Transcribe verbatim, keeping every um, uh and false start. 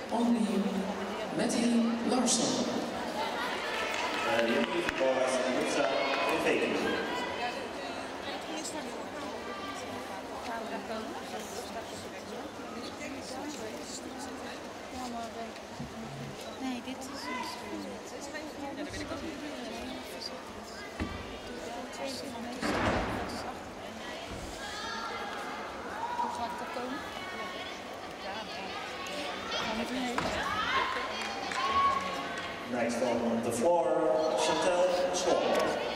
only Matty Larsson. Uh, the only boys looks up in faking. Nee, dit is een ja, dat weet ik ook niet. Hoe gaat het er komen? Next on the floor, Chantal Swan.